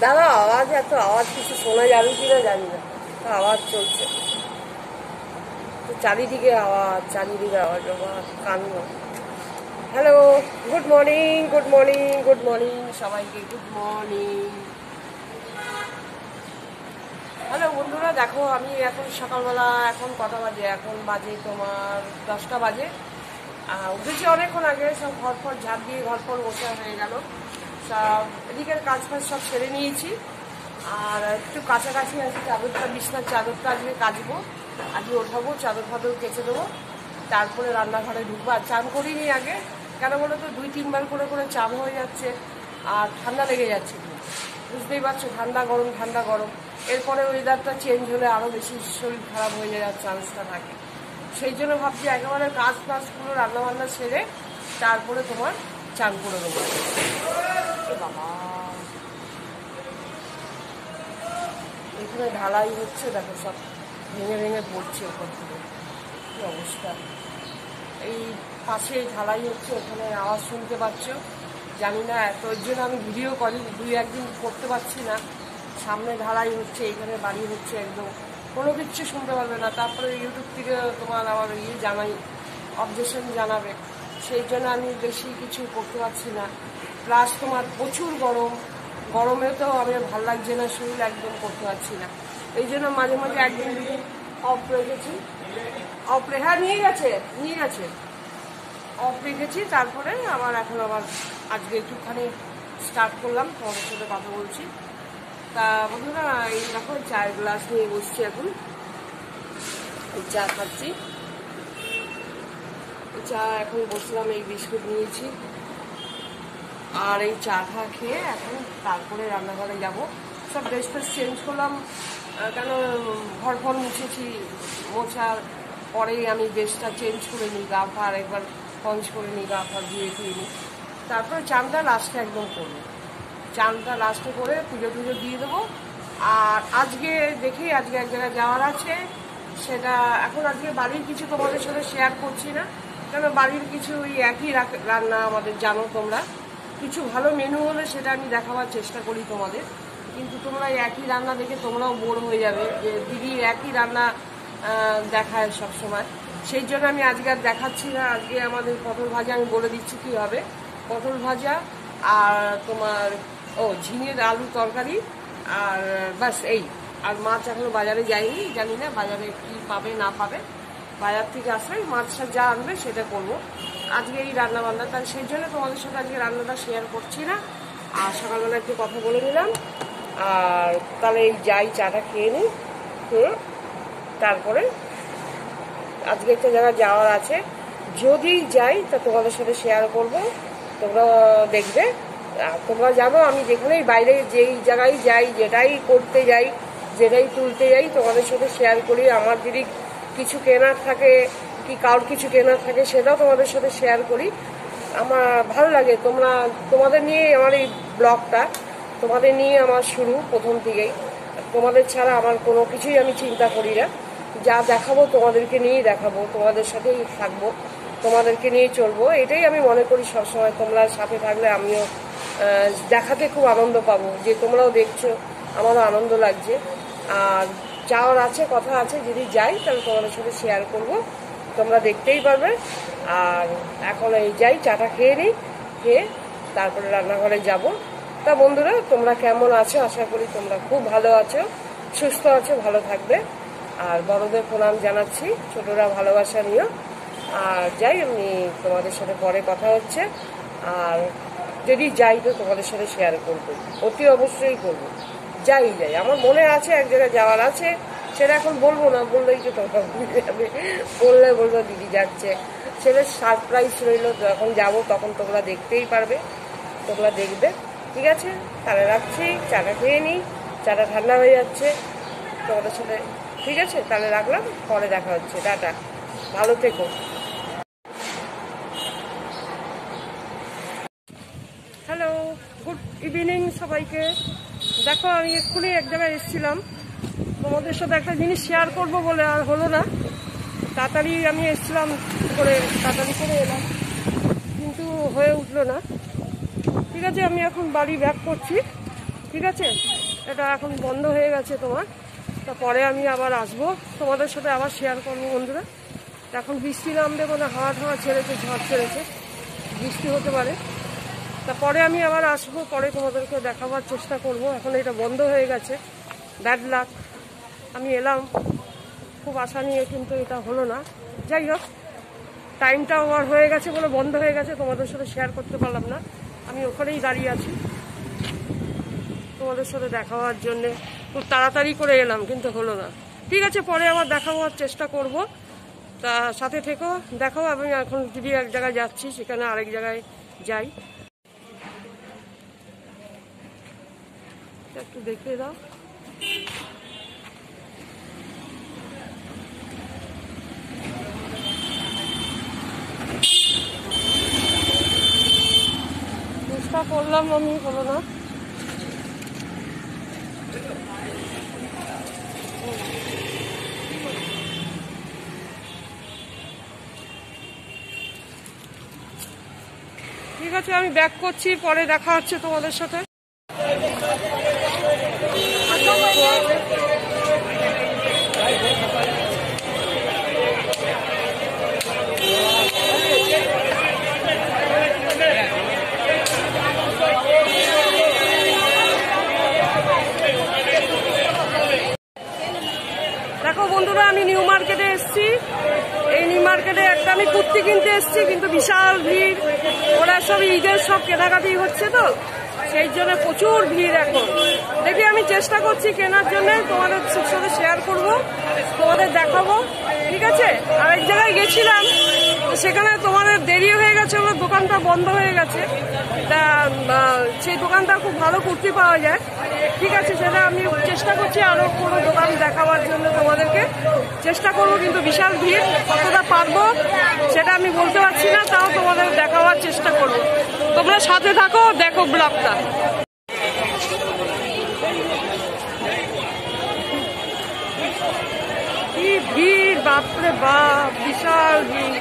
দাদা আওয়াজ, এত আওয়াজ কিছু শোনা যাবে কিনা জানি না, আওয়াজ চলছে তো, চারিদিকে আওয়াজ, চারিদিকে আওয়াজ, কান্না। Hello, good morning, good morning, good morning সবাইকে, গুড মর্নিং। হ্যালো বন্ধুরা, দেখো আমি এখন সকালবেলা, এখন কটা বাজে, এখন বাজে তোমার 10টা বাজে। উঠেছি অনেকক্ষণ আগে, সব ঘর ফর ঝাঁপ দিয়ে ঘর ফর বসে হয়ে গেল, সব এদিকের কাজ ফাজ সব সেরে নিয়েছি। আর একটু কাছাকাছি আছে, চাদরটা, বিছনার চাদরটা আজকে কাচবো, আজকে ওঠাবো, চাদর ফাদর কেচে দেবো, তারপরে রান্নাঘরে ঢুকবো। আর চান করিনি আগে, কেন বলো তো, 2-3 বার করে করে চান হয়ে যাচ্ছে আর ঠান্ডা লেগে যাচ্ছে, বুঝতেই পারছো, ঠান্ডা গরম ঠান্ডা গরম। এরপরে ওয়েদারটা চেঞ্জ হলে আরও বেশি শরীর খারাপ হয়ে যাওয়ার চান্সটা থাকে। সেই জন্য ভাবছি একেবারে কাজ টাজগুলো রান্নাবান্না সেরে তারপরে তোমার চান করে দেবো। বাবা, এখানে ঢালাই হচ্ছে, দেখো সব ভেঙে ভেঙে পড়ছে ওপর থেকে, কী অবস্থা। এই পাশে ঢালাই হচ্ছে, ওখানে আওয়াজ শুনতে পাচ্ছ, জানি না, এত জন্য আমি ভিডিও করি, 2-1 দিন করতে পারছি না। সামনে ঢালাই হচ্ছে, এইখানে বাড়ি হচ্ছে, একদম কোনো কিচ্ছু শুনতে পারবে না। তারপরে ইউটিউব থেকে তোমার আমার জানাই, অবজেকশন জানাবে, সেই জন্য আমি বেশি কিছু করতে পারছি না। প্লাস তোমার প্রচুর গরম, গরমে তো আমার ভালো লাগছে না, শরীর একদম করতে পারছি না। এই জন্য মাঝে মাঝে 1-2 দিন অফ রেখেছি, হ্যাঁ নিয়ে গেছে অফ রেখেছি। তারপরে এখন আবার আজকে একটুখানি স্টার্ট করলাম, তোমাদের সাথে কথা বলছি। তা বন্ধুরা, এই দেখো চায়ের গ্লাস নিয়ে বসছি, এখন চা খাচ্ছি। চা এখন বসলাম, এই বিস্কুট নিয়েছি, আর এই চা খেয়ে এখন তারপরে রান্নাঘরে যাব। সব ড্রেস ফ্রেস চেঞ্জ করলাম, কেন ঘর ফর মুছেছি, মোছার পরেই আমি ড্রেসটা চেঞ্জ করে নিই, গা ফা আর একবার পঞ্চ করে নিই, গা ফা ধুয়ে নিই, তারপরে চানটা লাস্টে একদম করবো। চানটা লাস্টে করে পুজো টুজো দিয়ে দেবো। আর আজকে দেখি, আজকে এক জায়গায় যাওয়ার আছে, সেটা এখন আজকে বাড়ির কিছু তোমাদের সাথে শেয়ার করছি না, কেন বাড়ির কিছু ওই একই রান্না আমাদের, জানো তোমরা, কিছু ভালো মেনু হলে সেটা আমি দেখাবার চেষ্টা করি তোমাদের, কিন্তু তোমরা একই রান্না দেখে তোমরাও বোর হয়ে যাবে যে দিদি একই রান্না দেখায় সবসময়। সেই জন্য আমি আজকে আর দেখাচ্ছি না। আজকে আমাদের পটল ভাজা, আমি বলে দিচ্ছি কী হবে, পটল ভাজা আর তোমার ঝিঙের আলু তরকারি, আর বাস এই। আর মাছ এখনো বাজারে যায়নি, জানি না বাজারে কি পাবে না পাবে, বাজার থেকে আসলে মাছটা যা আনবে সেটা করবো আজকে, এই রান্না বান্না। তাই সেই জন্য তোমাদের সাথে আজকে রান্নাটা শেয়ার করছি না। আর সকালবেলা একটু কথা বলে নিলাম, আর তাহলে এই যাই চাটা খেয়ে নিই, তারপরে আজকে একটা জায়গায় যাওয়ার আছে, যদি যাই তা তোমাদের সাথে শেয়ার করব, তোমরা দেখবে। তোমরা জানো আমি যেখানেই বাইরে যেই জায়গায় যাই, যেটাই করতে যাই, যেটাই তুলতে যাই, তোমাদের সাথে শেয়ার করি। আমার যদি কিছু কেনার থাকে কি কারোর কিছু কেনার থাকে, সেটাও তোমাদের সাথে শেয়ার করি। আমার ভালো লাগে, তোমাদের নিয়ে আমার এই ব্লগটা, তোমাদের নিয়ে আমার শুরু প্রথম থেকেই। তোমাদের ছাড়া আমার কোনো কিছুই আমি চিন্তা করি না, যা দেখাবো তোমাদেরকে নিয়েই দেখাবো, তোমাদের সাথেই থাকবো, তোমাদেরকে নিয়ে চলবো, এটাই আমি মনে করি সবসময়। তোমরা সাথে থাকলে আমিও দেখাতে খুব আনন্দ পাবো, যে তোমরাও দেখছো, আমারও আনন্দ লাগছে। আর যাওয়ার আছে, কথা আছে, যদি যাই তাহলে তোমাদের সাথে শেয়ার করব, তোমরা দেখতেই পারবে। আর এখন এই যাই, চাটা খেয়ে নিই, খেয়ে তারপরে রান্নাঘরে যাব। তা বন্ধুরা, তোমরা কেমন আছো? আশা করি তোমরা খুব ভালো আছো, সুস্থ আছো, ভালো থাকবে। আর বড়দের প্রণাম জানাচ্ছি, ছোটরা ভালোবাসা নিও। আর যাই, আমি তোমাদের সাথে পরে কথা হচ্ছে। আর যদি যাই তো তোমাদের সাথে শেয়ার করবো, অতি অবশ্যই করবো। যাই আমার মনে আছে এক জায়গায় যাওয়ার আছে, সেটা এখন বলবো না, বললেই তো তোমরা বুঝে যাবে, বললে বলবো দিদি যাচ্ছে, সেটা সারপ্রাইজ রইল। যখন যাবো তখন তোমরা দেখতেই পারবে, তোমরা দেখবে। ঠিক আছে, তাহলে রাখছি, চাটা খেয়ে নিই, চাটা ঠান্ডা হয়ে যাচ্ছে তোমাদের সাথে। ঠিক আছে, তাহলে রাখলাম, পরে দেখা হচ্ছে, টাটা, ভালো থেকো। হ্যালো, গুড ইভিনিং সবাইকে। দেখো আমি এক্ষুনি এক জায়গায় এসেছিলাম, তোমাদের সাথে একটা জিনিস শেয়ার করবো বলে আর হলো না, তাড়াতাড়ি আমি এসেছিলাম করে, তাড়াতাড়ি করে এলাম, কিন্তু হয়ে উঠলো না। ঠিক আছে, আমি এখন বাড়ি ব্যাক করছি, ঠিক আছে, এটা এখন বন্ধ হয়ে গেছে তোমার। তারপরে আমি আবার আসবো, তোমাদের সাথে আবার শেয়ার করবো বন্ধুরা। এখন বৃষ্টি নামবে, মানে হাওয়া ছেড়েছে, ঝড় ছেড়েছে, বৃষ্টি হতে পারে। তারপরে আমি আবার আসবো, পরে তোমাদেরকে দেখাবার চেষ্টা করব। এখন এটা বন্ধ হয়ে গেছে, ব্যাড লাক। আমি এলাম খুব আশা নিয়ে, কিন্তু এটা হলো না। যাই হোক, টাইমটা আমার হয়ে গেছে বলে বন্ধ হয়ে গেছে, তোমাদের সাথে শেয়ার করতে পারলাম না। আমি ওখানেই দাঁড়িয়ে আছি তোমাদের সাথে দেখা হওয়ার জন্যে, খুব তাড়াতাড়ি করে এলাম, কিন্তু হলো না। ঠিক আছে, পরে আবার দেখা হওয়ার চেষ্টা করব। তা সাথে থেকো, দেখো। আমি এখন যদি এক জায়গায় যাচ্ছি, সেখানে আরেক জায়গায় যাই, একটু দেখে দাও। চেষ্টা করলাম, আমি হলো না। ঠিক আছে, আমি ব্যাক করছি, পরে দেখা হচ্ছে তোমাদের সাথে। দেখো বন্ধুরা, আমি নিউ মার্কেটে এসেছি। এই নিউ মার্কেটে একটা আমি কুর্তি কিনতে এসেছি, কিন্তু বিশাল ভিড়। ওরা সব ঈদের সব কেনাকাটি হচ্ছে, তো সেই জন্য প্রচুর ভিড় এখন। দেখি, আমি চেষ্টা করছি কেনার জন্য, তোমাদের সাথে শেয়ার করব, তোমাদের দেখাবো। ঠিক আছে, আরেক জায়গায় গেছিলাম, সেখানে তোমাদের দেরি হয়ে গেছে, ওর দোকানটা বন্ধ হয়ে গেছে। তা সেই দোকানটা খুব ভালো কুর্তি পাওয়া যায়। ঠিক আছে, সেটা আমি চেষ্টা করছি আরো কোনো দোকান দেখাবার জন্য, তোমাদেরকে চেষ্টা করবো, কিন্তু বিশাল ভিড়, কতটা পারবো সেটা আমি বলতে পারছি না। তাও তোমাদের দেখাবার চেষ্টা করবো, তোমরা সাথে থাকো, দেখো ব্লগটা। কি ভিড়, বাপরে বাপ, বিশাল ভিড়।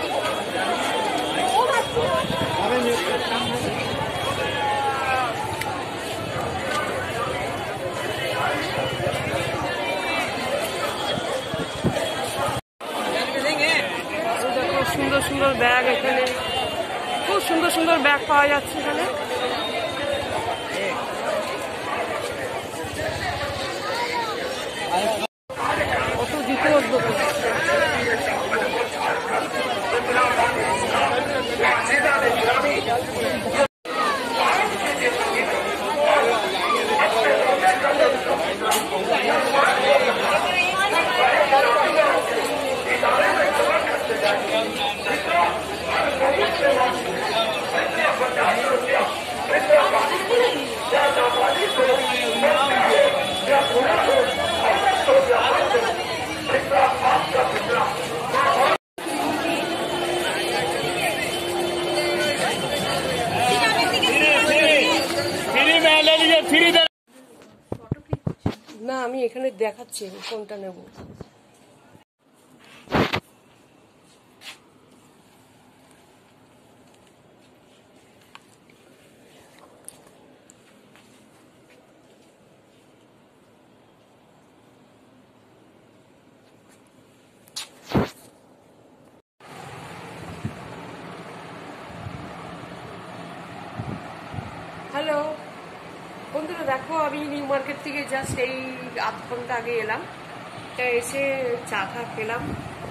সুন্দর সুন্দর ব্যাগ, এখানে খুব সুন্দর সুন্দর ব্যাগ পাওয়া যাচ্ছে এখানে। কত জুতোর দোকান। না, আমি এখানে দেখাচ্ছি কোনটা নেব। হ্যালো বন্ধুরা, দেখো, আমি নিউ মার্কেট থেকে জাস্ট এই আধ ঘন্টা আগে এলাম। তা এসে চা খেলাম।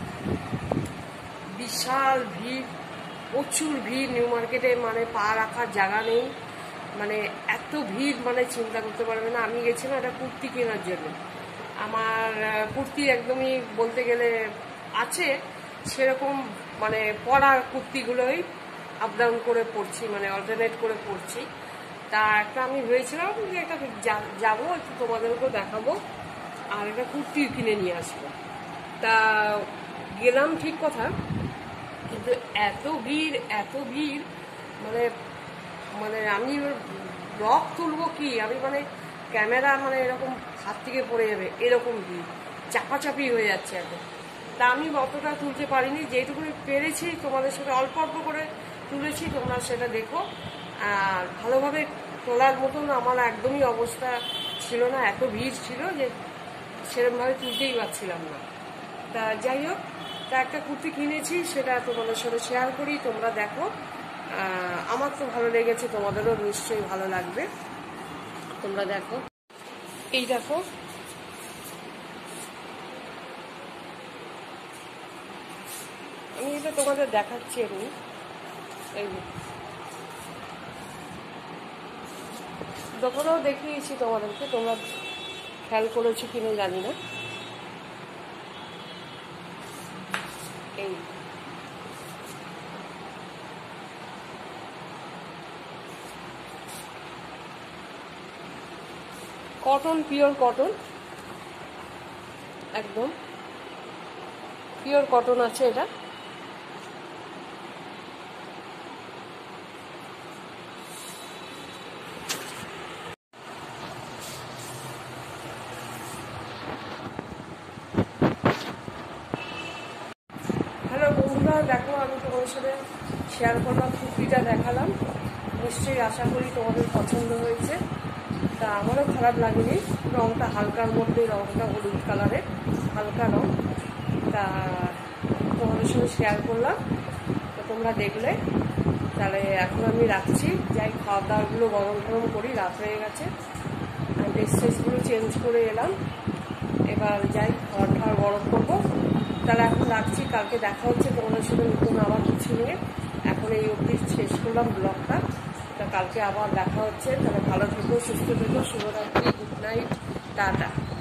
বিশাল ভিড়, প্রচুর ভিড় নিউ মার্কেটে, মানে পা রাখার জায়গা নেই। মানে এত ভিড়, মানে চিন্তা করতে পারবে না। আমি গেছিলাম একটা কুর্তি কেনার জন্য। আমার কুর্তি একদমই বলতে গেলে আছে সেরকম, মানে পরা কুর্তিগুলোই আপ ডাউন করে পরছি, মানে অল্টারনেট করে পরছি। তা একটা আমি ভেবেছিলাম যে একটা যাবো, একটু তোমাদেরকেও দেখাবো, আর একটা কুর্তি কিনে নিয়ে আসবো। তা গেলাম, ঠিক কথা, কিন্তু এত ভিড়, এত ভিড়, মানে মানে আমি ব্লগ তুলবো কি, আমি মানে ক্যামেরা মানে এরকম হাত থেকে পড়ে যাবে, এরকম ভিড়, চাপাচাপি হয়ে যাচ্ছে এখন। তা আমি অতটা তুলতে পারিনি, যেটুকু পেরেছি তোমাদের সাথে অল্প অল্প করে তুলেছি, তোমরা সেটা দেখো। আর ভালোভাবে তোলার মতন আমার একদমই অবস্থা ছিল না, এত ভিড় ছিল যে সেরকমভাবে তুলতেই পারছিলাম না। তা যাই হোক, তা একটা কুর্তি কিনেছি, সেটা তোমাদের সাথে শেয়ার করি, তোমরা দেখো। আমার তো ভালো লেগেছে, তোমাদেরও নিশ্চয়ই ভালো লাগবে, তোমরা দেখো। এই দেখো, আমি এটা তোমাদের দেখাচ্ছি এমনি। এই দোকানেও দেখিয়েছি তোমাদেরকে, তোমরা খেয়াল করেছো কিনা জানি না। এই কটন, পিওর কটন, একদম পিওর কটন আছে এটা। হ্যালো বন্ধুরা, দেখো আমি তোমাদের সাথে শেয়ার করলাম, কুর্তিটা দেখালাম, নিশ্চয়ই আশা করি তোমাদের পছন্দ হয়েছে। তা আমারও খারাপ লাগেনি, রঙটা হালকার মধ্যে, রঙটা হলুদ কালারের হালকা রঙ। তা তোমাদের সাথে শেয়ার করলাম, তো তোমরা দেখলে। তাহলে এখন আমি রাখছি, যাই খাওয়া দাওয়াগুলো গরম গরম করি, রাত হয়ে গেছে। ড্রেস ট্রেসগুলো চেঞ্জ করে এলাম, এবার যাই খাওয়ার খাওয়ার গরম করবো। তাহলে এখন রাখছি, কালকে দেখা হচ্ছে তোমাদের সাথে নতুন আবার কিছু নিয়ে। এখন এই অবধি শেষ করলাম ব্লগটা, তা কালকে আবার দেখা হচ্ছে। তাহলে ভালো থেকো, সুস্থ থেকো, শুভরাত্রি, গুড নাইট, টাটা।